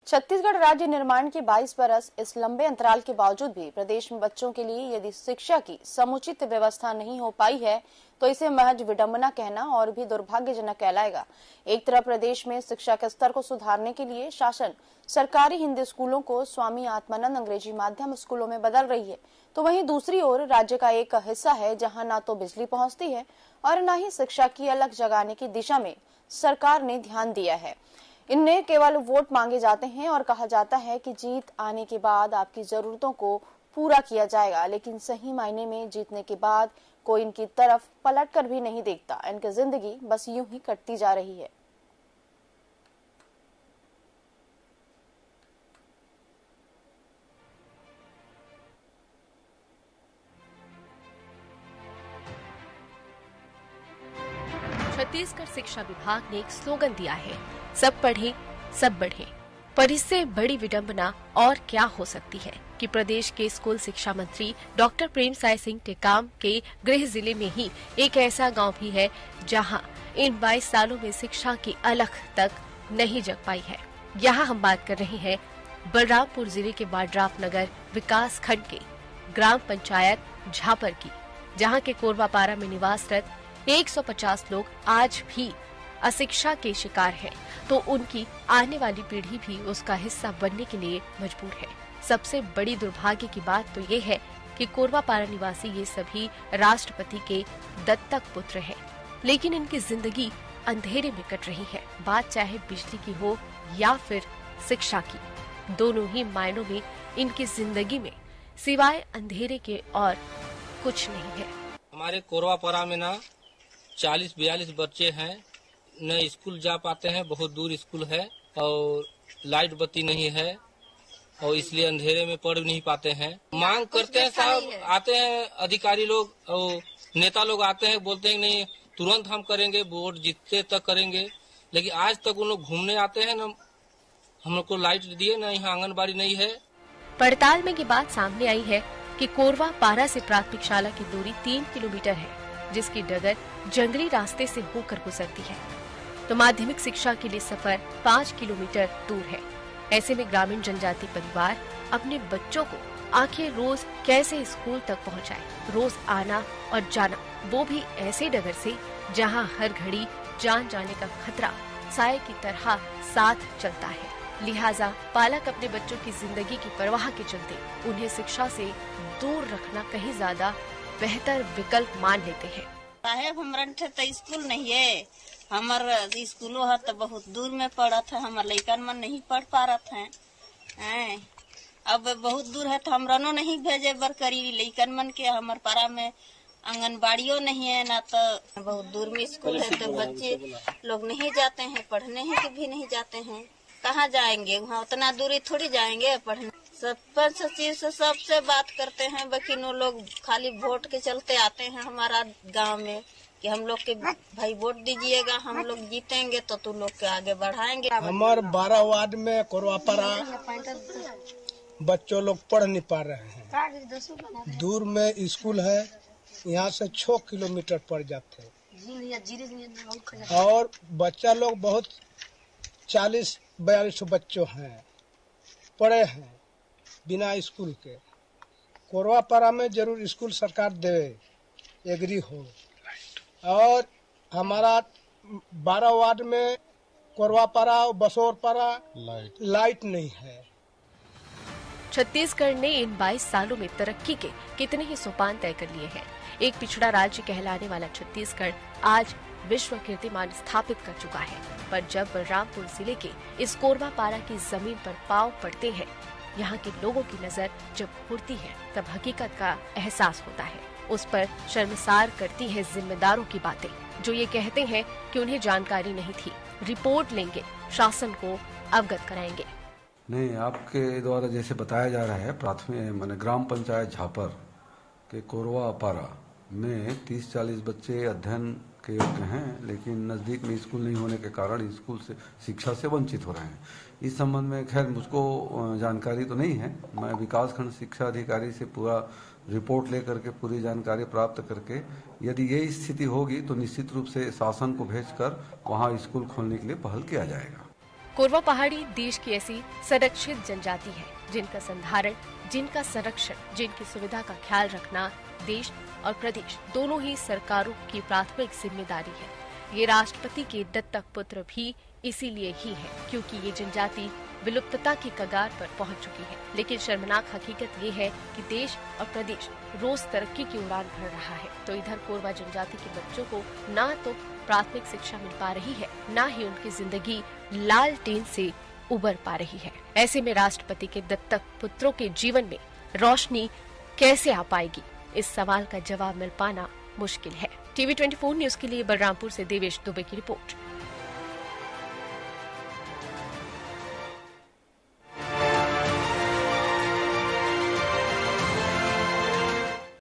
छत्तीसगढ़ राज्य निर्माण के 22 बरस इस लंबे अंतराल के बावजूद भी प्रदेश में बच्चों के लिए यदि शिक्षा की समुचित व्यवस्था नहीं हो पाई है तो इसे महज विडंबना कहना और भी दुर्भाग्यजनक कहलाएगा। एक तरफ प्रदेश में शिक्षा के स्तर को सुधारने के लिए शासन सरकारी हिंदी स्कूलों को स्वामी आत्मानंद अंग्रेजी माध्यम स्कूलों में बदल रही है, तो वहीं दूसरी ओर राज्य का एक हिस्सा है जहां न तो बिजली पहुंचती है और न ही शिक्षा की अलग जगाने की दिशा में सरकार ने ध्यान दिया है। इनमें केवल वोट मांगे जाते हैं और कहा जाता है कि जीत आने के बाद आपकी जरूरतों को पूरा किया जाएगा, लेकिन सही मायने में जीतने के बाद कोई इनकी तरफ पलटकर भी नहीं देखता। इनकी जिंदगी बस यूं ही कटती जा रही है। छत्तीसगढ़ शिक्षा विभाग ने एक स्लोगन दिया है, सब पढ़े सब बढ़े। पर इससे बड़ी विडंबना और क्या हो सकती है कि प्रदेश के स्कूल शिक्षा मंत्री डॉक्टर प्रेमसाय सिंह टेकाम के गृह जिले में ही एक ऐसा गांव भी है जहां इन 22 सालों में शिक्षा की अलख तक नहीं जग पाई है। यहां हम बात कर रहे हैं बलरामपुर जिले के वाड्राफ नगर विकास खंड के ग्राम पंचायत झापर की, जहां के कोरवापारा में निवासरत 150 लोग आज भी अशिक्षा के शिकार हैं, तो उनकी आने वाली पीढ़ी भी उसका हिस्सा बनने के लिए मजबूर है। सबसे बड़ी दुर्भाग्य की बात तो ये है कि कोरवापारा निवासी ये सभी राष्ट्रपति के दत्तक पुत्र हैं, लेकिन इनकी जिंदगी अंधेरे में कट रही है। बात चाहे बिजली की हो या फिर शिक्षा की, दोनों ही मायनों में इनकी जिंदगी में सिवाय अंधेरे के और कुछ नहीं है। हमारे कोरवापारा में ना 40-42 बच्चे हैं, न स्कूल जा पाते हैं, बहुत दूर स्कूल है और लाइट बत्ती नहीं है और इसलिए अंधेरे में पढ़ नहीं पाते हैं। मांग करते हैं साहब, आते हैं अधिकारी लोग और नेता लोग आते हैं, बोलते हैं नहीं तुरंत हम करेंगे, वोट जीतते तक करेंगे, लेकिन आज तक उन लोग घूमने आते हैं, न हम लोग को लाइट दिए, न यहाँ आंगनबाड़ी नहीं है। पड़ताल में ये बात सामने आई है कि कोरवापारा से प्राथमिक शाला की दूरी 3 किलोमीटर है, जिसकी डगर जंगली रास्ते से होकर गुजरती है, तो माध्यमिक शिक्षा के लिए सफर 5 किलोमीटर दूर है। ऐसे में ग्रामीण जनजाति परिवार अपने बच्चों को आखिर रोज कैसे स्कूल तक पहुंचाए, रोज आना और जाना, वो भी ऐसे डगर से जहां हर घड़ी जान जाने का खतरा साए की तरह साथ चलता है। लिहाजा पालक अपने बच्चों की जिंदगी की परवाह के चलते उन्हें शिक्षा से दूर रखना कहीं ज्यादा बेहतर विकल्प मान लेते हैं। साहेब हमरन थे तो स्कूल नहीं है, हमार स्कूलों है तो बहुत दूर में पढ़त है, हमार लइकन मन नहीं पढ़ पा रहे हैं। अब बहुत दूर है तो हमरनो नहीं भेजे बर करी लइकन मन के, हमार पारा में आंगनबाड़ियों नहीं है ना, तो बहुत दूर में स्कूल है तो बच्चे लोग नहीं जाते हैं, पढ़ने ही भी नहीं जाते हैं। कहाँ जाएंगे, वहाँ उतना दूरी थोड़ी जाएंगे पढ़ने। सरपंच सचिव से सबसे बात करते हैं, लेकिन वो लोग खाली वोट के चलते आते हैं हमारा गांव में कि हम लोग के भाई वोट दीजिएगा, हम लोग जीतेंगे तो तुम लोग के आगे बढ़ाएंगे। हमारे 12 वार्ड में कोरवापारा बच्चों लोग पढ़ नहीं पा रहे हैं, दूर में स्कूल है, यहाँ से 6 किलोमीटर पड़ जाते हैं और बच्चा लोग बहुत 40-42 बच्चों हैं, पढ़े हैं बिना स्कूल के। कोरवापारा में जरूर स्कूल सरकार दे, एग्री हो। और हमारा 12 वार्ड में कोरवापारा और बसोरपारा लाइट नहीं है। छत्तीसगढ़ ने इन 22 सालों में तरक्की के कितने ही सोपान तय कर लिए हैं। एक पिछड़ा राज्य कहलाने वाला छत्तीसगढ़ आज विश्व कीर्तिमान स्थापित कर चुका है, पर जब बलरामपुर जिले के इस कोरवापारा की जमीन पर पांव पड़ते हैं, यहाँ के लोगों की नजर जब मुड़ती है, तब हकीकत का एहसास होता है। उस पर शर्मसार करती है जिम्मेदारों की बातें, जो ये कहते हैं कि उन्हें जानकारी नहीं थी, रिपोर्ट लेंगे, शासन को अवगत कराएंगे। नहीं, आपके द्वारा जैसे बताया जा रहा है, प्राथमिक माने ग्राम पंचायत झापर के कोरवापारा में 30-40 बच्चे अध्ययन के योग्य हैं, लेकिन नजदीक में स्कूल नहीं होने के कारण स्कूल से शिक्षा से वंचित हो रहे हैं। इस संबंध में खैर मुझको जानकारी तो नहीं है, मैं विकासखंड शिक्षा अधिकारी से पूरा रिपोर्ट लेकर के पूरी जानकारी प्राप्त करके यदि ये स्थिति होगी तो निश्चित रूप से शासन को भेजकर वहाँ स्कूल खोलने के लिए पहल किया जाएगा। कोरवा पहाड़ी देश की ऐसी संरक्षित जनजाति है जिनका संधारण, जिनका संरक्षण, जिनकी सुविधा का ख्याल रखना देश और प्रदेश दोनों ही सरकारों की प्राथमिक जिम्मेदारी है। ये राष्ट्रपति के दत्तक पुत्र भी इसीलिए ही है क्योंकि ये जनजाति विलुप्तता की कगार पर पहुंच चुकी है। लेकिन शर्मनाक हकीकत ये है कि देश और प्रदेश रोज तरक्की की उड़ान भर रहा है, तो इधर कोरवा जनजाति के बच्चों को ना तो प्राथमिक शिक्षा मिल पा रही है, ना ही उनकी जिंदगी लालटेन से उबर पा रही है। ऐसे में राष्ट्रपति के दत्तक पुत्रों के जीवन में रोशनी कैसे आ पाएगी, इस सवाल का जवाब मिल पाना मुश्किल है। TV 24 न्यूज के लिए बलरामपुर से देवेश दुबे की रिपोर्ट।